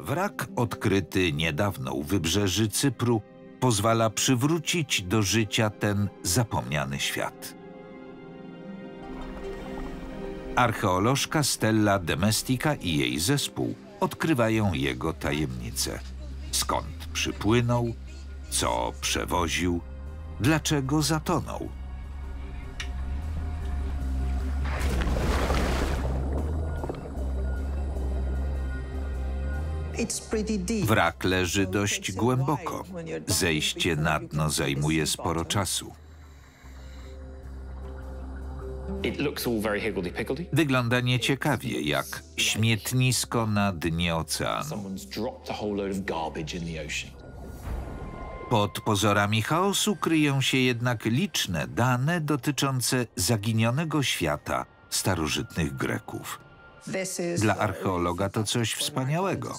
Wrak odkryty niedawno u wybrzeży Cypru pozwala przywrócić do życia ten zapomniany świat. Archeolożka Stella Domestica i jej zespół odkrywają jego tajemnice. Skąd przypłynął, co przewoził, dlaczego zatonął. Wrak leży dość głęboko. Zejście na dno zajmuje sporo czasu. Wygląda nieciekawie, jak śmietnisko na dnie oceanu. Pod pozorami chaosu kryją się jednak liczne dane dotyczące zaginionego świata starożytnych Greków. Dla archeologa to coś wspaniałego.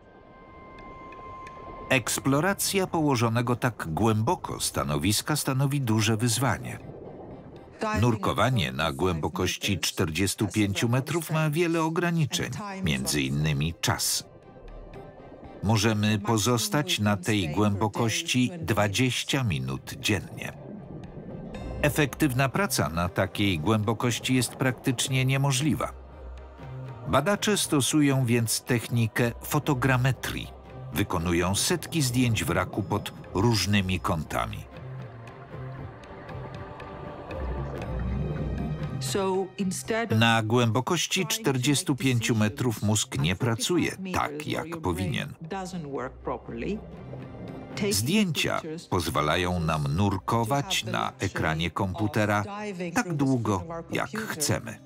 Eksploracja położonego tak głęboko stanowiska stanowi duże wyzwanie. Nurkowanie na głębokości 45 metrów ma wiele ograniczeń, między innymi czas. Możemy pozostać na tej głębokości 20 minut dziennie. Efektywna praca na takiej głębokości jest praktycznie niemożliwa. Badacze stosują więc technikę fotogrametrii. Wykonują setki zdjęć wraku pod różnymi kątami. Na głębokości 45 metrów mózg nie pracuje tak, jak powinien. Zdjęcia pozwalają nam nurkować na ekranie komputera tak długo, jak chcemy.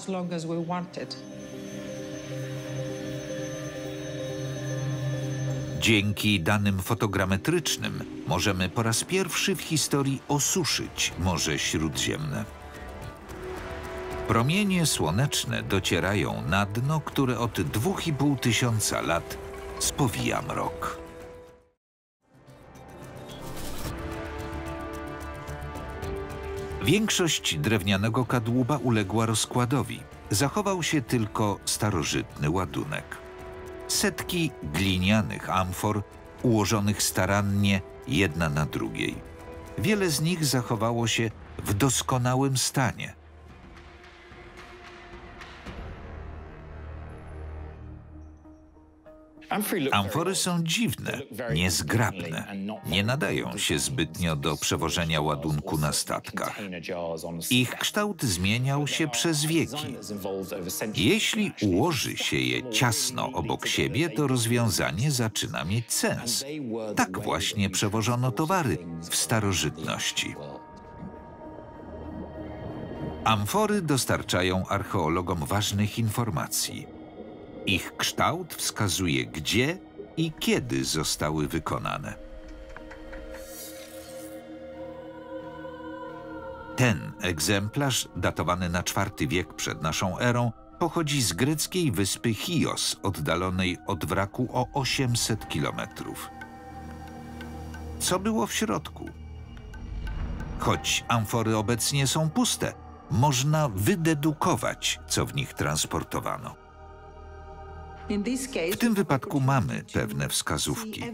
Dzięki danym fotogrametrycznym możemy po raz pierwszy w historii osuszyć Morze Śródziemne. Promienie słoneczne docierają na dno, które od 2500 lat spowija mrok. Większość drewnianego kadłuba uległa rozkładowi. Zachował się tylko starożytny ładunek. Setki glinianych amfor ułożonych starannie jedna na drugiej. Wiele z nich zachowało się w doskonałym stanie. Amfory są dziwne, niezgrabne, nie nadają się zbytnio do przewożenia ładunku na statkach. Ich kształt zmieniał się przez wieki. Jeśli ułoży się je ciasno obok siebie, to rozwiązanie zaczyna mieć sens. Tak właśnie przewożono towary w starożytności. Amfory dostarczają archeologom ważnych informacji. Ich kształt wskazuje, gdzie i kiedy zostały wykonane. Ten egzemplarz, datowany na IV wiek przed naszą erą, pochodzi z greckiej wyspy Chios, oddalonej od wraku o 800 kilometrów. Co było w środku? Choć amfory obecnie są puste, można wydedukować, co w nich transportowano. W tym wypadku mamy pewne wskazówki.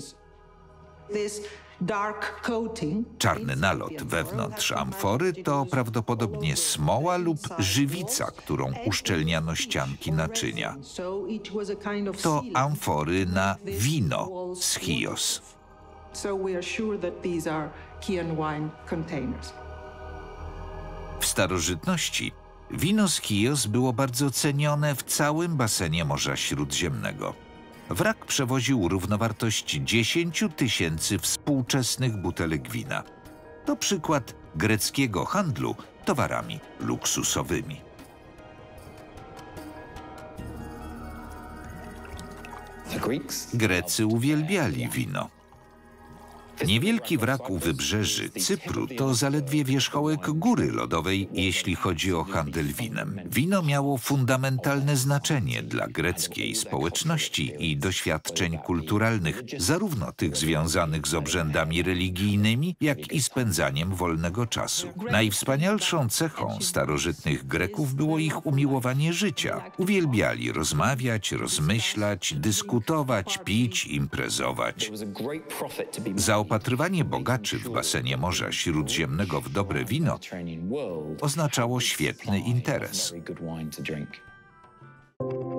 Czarny nalot wewnątrz amfory to prawdopodobnie smoła lub żywica, którą uszczelniano ścianki naczynia. To amfory na wino z Chios. W starożytności wino z Chios było bardzo cenione w całym basenie Morza Śródziemnego. Wrak przewoził równowartość 10 000 współczesnych butelek wina. To przykład greckiego handlu towarami luksusowymi. Grecy uwielbiali wino. Niewielki wrak u wybrzeży Cypru to zaledwie wierzchołek góry lodowej, jeśli chodzi o handel winem. Wino miało fundamentalne znaczenie dla greckiej społeczności i doświadczeń kulturalnych, zarówno tych związanych z obrzędami religijnymi, jak i spędzaniem wolnego czasu. Najwspanialszą cechą starożytnych Greków było ich umiłowanie życia. Uwielbiali rozmawiać, rozmyślać, dyskutować, pić, imprezować. Zaopatrywanie bogaczy w basenie Morza Śródziemnego w dobre wino oznaczało świetny interes.